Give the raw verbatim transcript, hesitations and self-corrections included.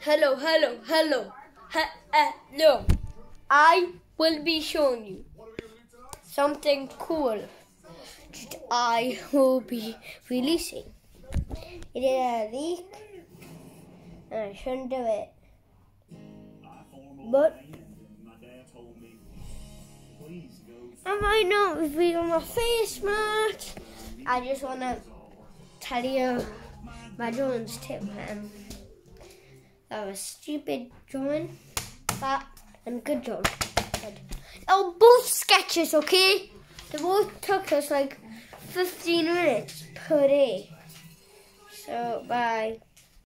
Hello, hello, hello, hello. I will be showing you something cool that I will be releasing. It is a leak and I shouldn't do it. But I might not be on my face much. I just want to tell you my drawing's tip, man. That was stupid drawing, that and good drawing. Good. Oh, both sketches, okay? They both took us like fifteen minutes per day. So, bye.